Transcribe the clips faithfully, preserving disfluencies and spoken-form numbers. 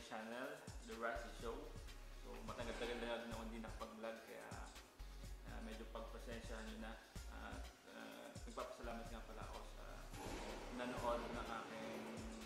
channel, The Razzie Show. So matagal-tagal na din ako hindi nakapag-vlog kaya uh, medyo pagpasensyahan nyo na. At uh, nagpapasalamat nga pala ako sa nanood ng aking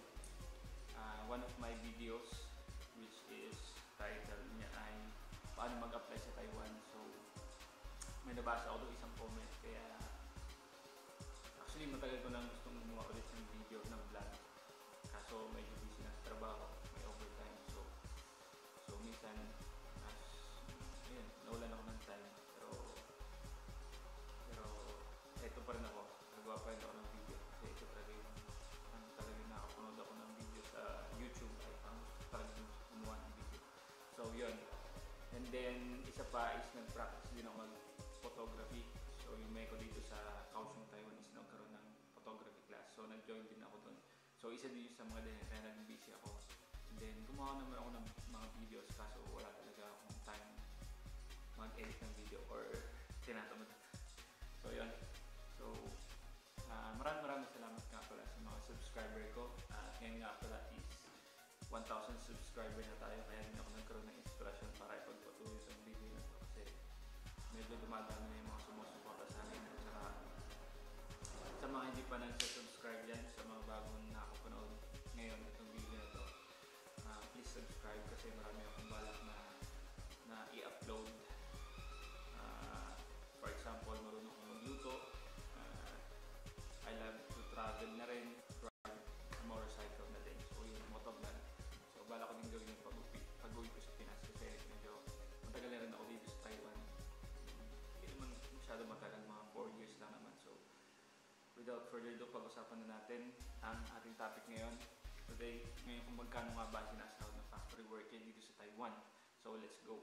uh, one of my videos, which is title niya ay paano mag-apply sa Taiwan. So may nabasa ako doon isang comment kaya actually matagal ko nang gustong gumawa ulit ng video ng vlog. Kaso medyo busy na sa trabaho, may overtime. So, so minsan, as, ayun, nawalan ako ng time. Pero, pero, eto pa rin ako. Nagawa pa rin ako ng video. Kasi ito talaga yung, ang talaga nakapunod ako ng video sa YouTube. Ay, ang gusto talaga yung kumuha ng video. So, yun. And then, isa pa is nag-practice din ako mag-photography. So, yung may ko dito sa Kaohsiung, Taiwan is nagkaroon ng photography class. So, nag-join din ako doon. So, isa din sa mga din, kaya naging busy ako. And then, gumawa naman ako ng mga videos kaso wala talaga akong time mag-edit ng video or tinatamad. So, yun. So, uh, maraming maraming salamat nga pala sa mga subscriber ko. Uh, ngayon nga pala is one thousand subscriber na tayo kaya din ako nagkaroon ng inspiration para ipagpatuloy sa video na ito kasi medyo dumadami na yung mga sumusuporta sa akin at saka sa mga hindi pa nag-subscribe dyan, sa mga bagong nakapanood ngayon itong video na ito, uh, please subscribe kasi marami akong balak na, na i-upload. Uh, for example, marunong akong magluto, uh, I love to travel na rin, ride a motorcycle na din, so yung motovlog. So balak ko din gawin yung pag-uwi ko sa Pinas kasi medyo matagal na rin ako dito sa Taiwan. Hindi naman masyado matagal, mga four years lang naman. So without further ado, pag-usapan na natin ang ating topic ngayon. Today, ngayon kung magkano nga ba sinasahod ng factory worker dito sa Taiwan. So, let's go!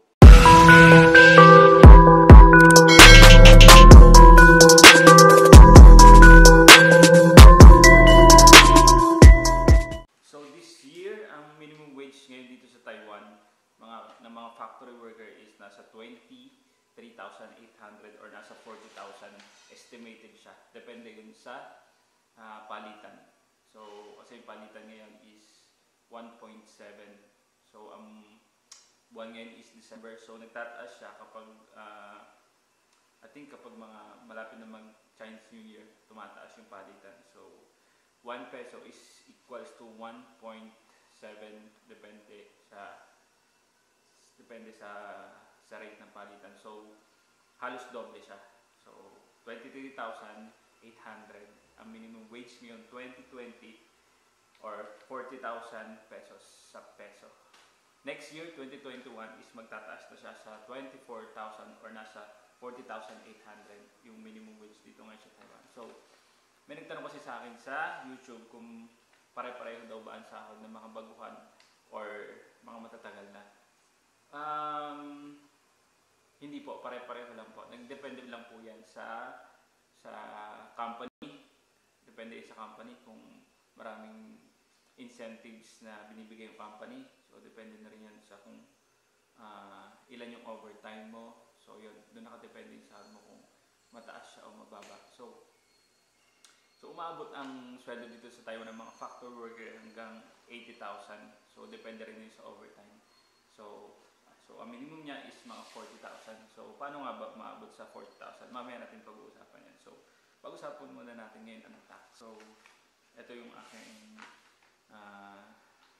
So, this year, ang minimum wage ngayon dito sa Taiwan mga, ng mga factory worker is nasa twenty-three thousand eight hundred or nasa forty thousand estimated siya. Depende yun sa uh, palitan. So, kasi yung palitan ngayon is one point seven. So, ang um, buwan ngayon is December. So, nagtataas siya kapag, uh, I think kapag mga malapit na mag-Chinese New Year, tumataas yung palitan. So, one peso is equals to one point seven depende sa depende sa sa rate ng palitan. So, halos doble siya. So, twenty-three thousand eight hundred ang minimum wage ngayon twenty twenty or forty thousand pesos sa peso. Next year, twenty twenty-one is magtataas na siya sa twenty-four thousand or nasa forty thousand eight hundred yung minimum wage dito ngayon sa Taiwan. So, may nagtanong kasi sa akin sa YouTube kung pare-pareho daw ba ang sahod ng mga baguhan or mga matatagal na. Um, Hindi po, pare-pareho lang po. Nagdepende lang po yan sa sa company. Depende sa company kung maraming incentives na binibigay yung company. So, depende na rin yan sa kung uh, ilan yung overtime mo. So, yun, doon nakadepende sa mo kung mataas siya o mababa. So, so umaabot ang sweldo dito sa Taiwan ng mga factory worker hanggang eighty thousand. So, depende rin yun sa overtime. So, So, ang minimum niya is mga forty thousand. So, paano nga ba maabot sa forty thousand? Mamaya natin pag-uusapan yan. So, pag-usapan muna natin ngayon ang tax. So, ito yung aking uh,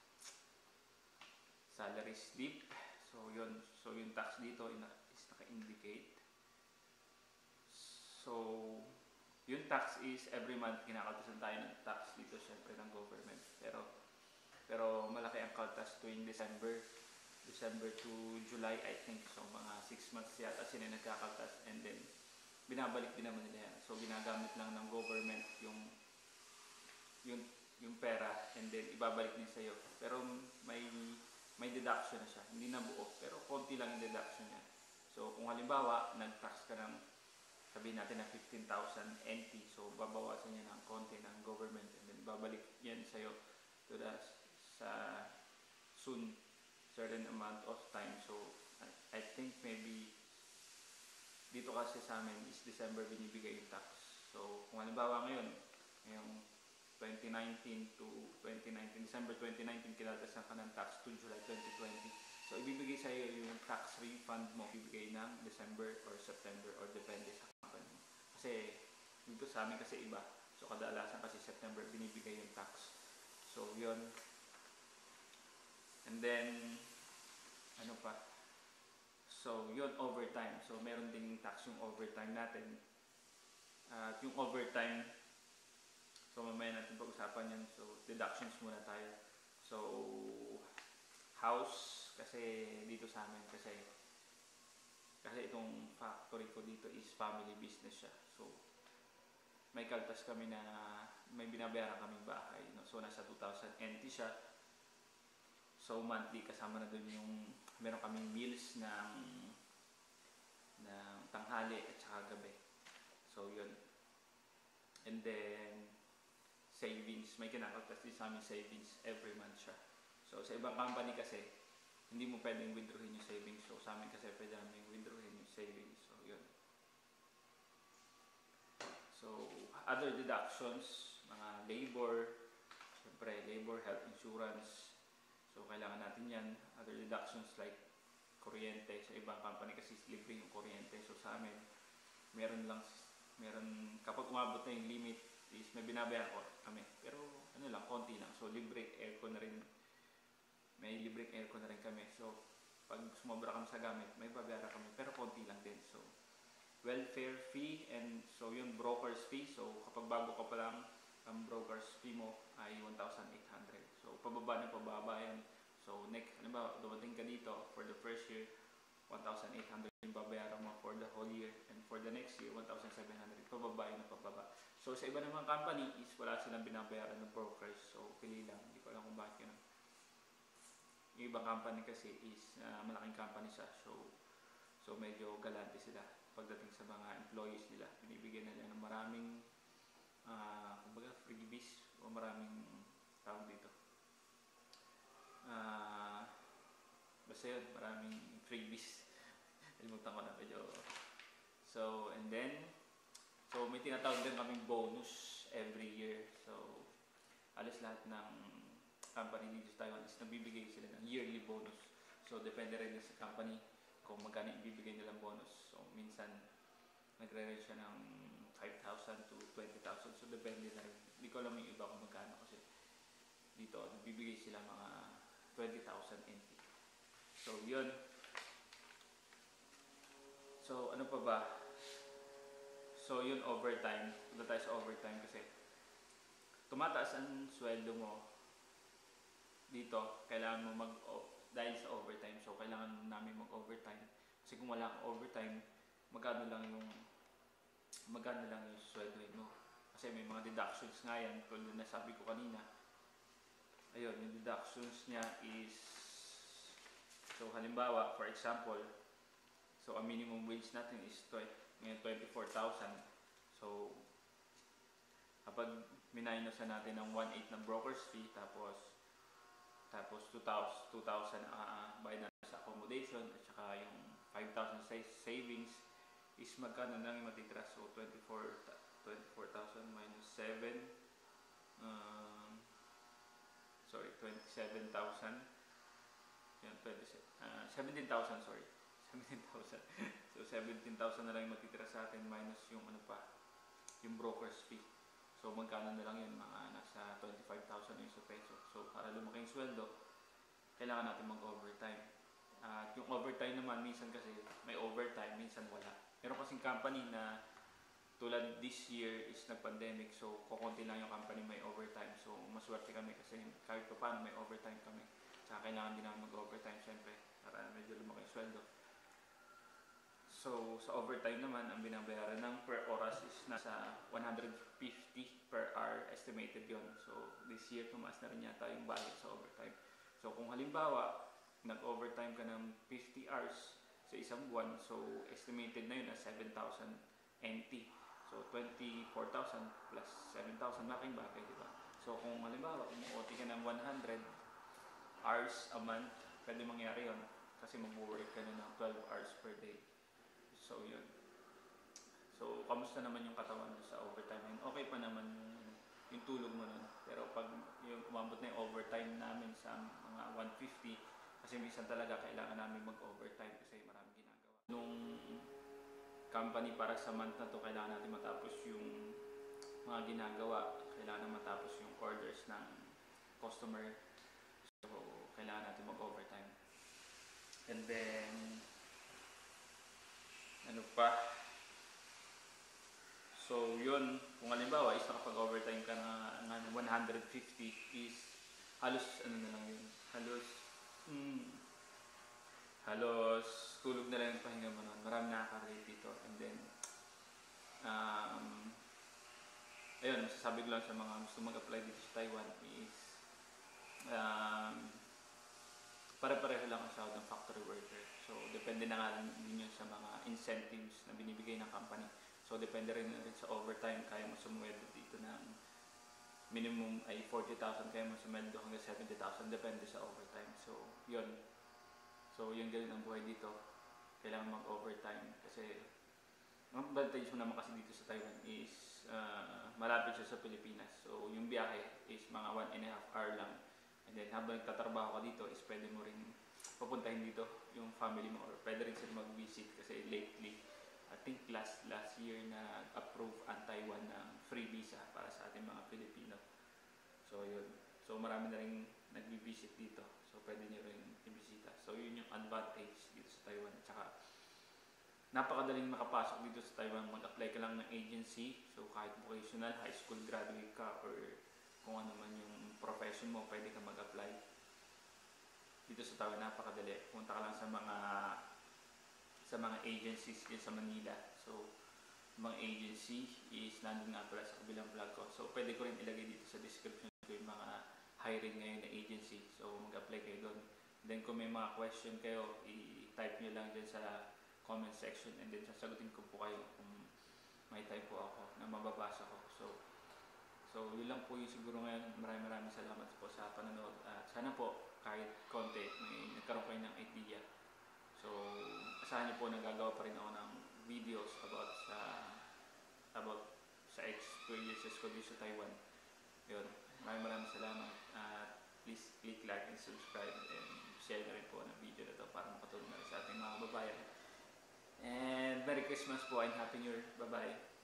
salary slip. So, yun. So, yung tax dito is naka-indicate. So, yung tax is every month kinakaltasan tayo ng tax dito syempre ng government. Pero, pero malaki ang kaltas tuwing December. December to July, I think. So, mga six months yata sila nagkakaltas and then binabalik din naman nila yan. So, ginagamit lang ng government yung yung, yung pera and then ibabalik din sa'yo. Pero may may deduction na siya. Hindi na buo, pero konti lang yung deduction niya. So, kung halimbawa, nag-tax ka ng sabihin natin na fifteen thousand N T. So, babawasan niya ng konti ng government and then ibabalik yan sa'yo to the, sa soon certain amount of time. So, I, I think maybe dito kasi sa amin is December binibigay yung tax. So, kung halimbawa ngayon, ngayong twenty nineteen to twenty nineteen, December twenty nineteen, kinaltasan ka ng tax to July twenty refund mo bibigay ng December or September or depende sa company mo. Kasi dito sa amin kasi iba. So kadalasan kasi September binibigay yung tax. So yun. And then ano pa? So yun, overtime. So meron ding tax yung overtime natin. At uh, yung overtime, so mamaya natin pag-usapan yan. So deductions muna tayo. So house, kasi dito sa amin kasi kasi itong factory ko dito is family business siya. So may kaltas kami na may binabayaran kaming bahay, no? So nasa two thousand N T siya. So monthly kasama na dun yung meron kaming meals ng ng tanghali at saka gabi. So yun. And then savings, may kinakaltas din sa aming savings every month siya. So sa ibang company kasi hindi mo pwedeng withdrawin yung savings. So sa amin kasi pwede namin withdrawin yung savings. So yun. So other deductions, mga labor, syempre labor, health insurance. So kailangan natin yan. Other deductions like kuryente. Sa ibang company kasi libre yung kuryente. So sa amin, meron lang, meron, kapag umabot na yung limit is may binabayaran ko kami. Pero ano lang, konti lang. So libre aircon na rin. May libre aircon na rin kami. So pag sumobra kami sa gamit, may babayaran kami. Pero konti lang din. So welfare fee and so yung broker's fee. So kapag bago ka pa lang, ang broker's fee mo ay one thousand eight hundred. So pababa na pababa yan. So next, ano ba, dumating ka dito for the first year, one thousand eight hundred yung babayaran mo for the whole year. And for the next year, one thousand seven hundred. Pababa yun na pababa. So sa iba namang company is wala silang binabayaran ng brokers. So pili lang. Hindi ko alam kung bakit yun. Yung ibang company kasi is uh, malaking company siya. So, so medyo galante sila pagdating sa mga employees nila. Binibigyan nila ng maraming uh, kumbaga freebies o maraming tawag dito. Uh, basta yun, maraming freebies. Alimutan ko na medyo. So, and then, so may tinatawag din kaming bonus every year. So, alis lahat ng company dito sa Taiwan is nabibigay sila ng yearly bonus. So, depende rin sa company kung magkano ibibigay nilang bonus. So, minsan, nagre-range siya ng five thousand to twenty thousand. So, depende na rin. Hindi ko alam yung iba kung magkano kasi dito, nagbibigay sila mga twenty thousand N T. So, yun. So, ano pa ba? So, yun, overtime. Punta tayo sa overtime kasi tumataas ang sweldo mo dito, kailangan mo mag dahil sa overtime. So, kailangan namin mag-overtime. Kasi kung wala kang overtime, magkano lang yung magkano lang yung sweldo mo. Kasi may mga deductions nga yan. Tulad na sabi ko kanina. Ayun, yung deductions niya is so, halimbawa, for example, so, ang minimum wage natin is ngayon twenty-four thousand. So, kapag minaynosan natin ng one eight na broker's fee, tapos tapos two thousand uh, bayad na sa accommodation at saka yung five thousand savings is magkano lang yung matitira. So twenty-four thousand minus seven, um, sorry, twenty-seven thousand, yan, uh, seventeen thousand, sorry, seventeen thousand. So seventeen thousand na lang yung matitira sa atin minus yung ano pa, yung broker's fee. So magkano na lang yun, mga nasa twenty-five thousand yung sa peso. So para lumaki yung sweldo, kailangan natin mag-overtime. At uh, yung overtime naman, minsan kasi may overtime, minsan wala. Meron kasing company na tulad this year is nag-pandemic, so kukunti lang yung company may overtime. So maswerte kami kasi kahit pa paano may overtime kami. Saka kailangan din namin mag-overtime syempre para medyo lumaki yung sweldo. So, sa overtime naman, ang binabayaran ng per oras is nasa one hundred fifty per hour, estimated yon. So, this year, tumaas na rin yata yung bayad sa overtime. So, kung halimbawa, nag-overtime ka ng fifty hours sa isang buwan, so, estimated na yun na seven thousand N T. So, twenty-four thousand plus seven thousand, malaking bagay, di ba? So, kung halimbawa, umu-O T ka ng one hundred hours a month, pwede mangyari yon kasi mag-work ka na ng twelve hours per day. So, yun. So, kamusta naman yung katawan mo sa overtime? Yun, okay pa naman yung, yung tulog mo nun. Pero pag yung umabot na yung overtime namin sa mga one fifty, Kasi minsan talaga kailangan namin mag-overtime kasi maraming ginagawa. Nung company para sa month na to, kailangan natin matapos yung mga ginagawa. Kailangan matapos yung orders ng customer. So, kailangan natin mag-overtime. And then, ano pa? So, yun. Kung halimbawa is nakapag-overtime ka na ng one hundred fifty is halos, ano na lang yun? Halos, hmm, halos tulog na lang yung pahinga mo nun. Marami nakaka-relate dito. And then, um, ayun, masasabi ko lang sa mga gusto mag-apply dito sa Taiwan is um, pare-pareho lang ang sahod ng factory worker. So, depende na nga din yun sa mga incentives na binibigay ng company. So, depende rin rin sa overtime. Kaya mo sumweldo dito ng minimum ay forty thousand, kaya mo sumweldo hanggang seventy thousand. Depende sa overtime. So, yun. So, yun ganun ang buhay dito. Kailangan mag-overtime kasi ang advantage mo naman kasi dito sa Taiwan is uh, malapit siya sa Pilipinas. So, yung biyahe is mga one and a half hour lang. And then, habang nagtatrabaho ka dito is pwede mo rin papuntahin dito yung family mo or pwede rin sila mag-visit kasi lately, I think last last year na approve ang Taiwan ng free visa para sa ating mga Pilipino. So, yun. So, marami na rin nag-visit dito. So, pwede nyo rin i-bisita. So, yun yung advantage dito sa Taiwan. At saka, napakadaling makapasok dito sa Taiwan. Mag-apply ka lang ng agency. So, kahit vocational, high school graduate ka, or kung ano man yung profession mo, pwede ka mag-apply. Dito sa Taiwan, napakadali. Punta ka lang sa mga sa mga agencies din sa Manila. So, mga agency is nandun nga pala sa kabilang vlog ko. So, pwede ko rin ilagay dito sa description ko yung mga hiring ngayon na agency. So, mag-apply kayo doon. Then, kung may mga question kayo, i-type nyo lang dyan sa comment section and then sasagutin ko po kayo kung may time po ako na mababasa ko. So, so yun lang po yung siguro ngayon. Maraming maraming salamat po sa panonood. At sana po kahit konti may nagkaroon kayo ng idea. So, asahan niyo po na gagawa pa rin ako ng videos about sa about sa experiences ko dito sa Taiwan. Yun. Maraming maraming salamat. At please click like and subscribe and share na rin po ng video na to para makatulong na rin sa ating mga babayan. And Merry Christmas po and Happy New Year. Bye-bye.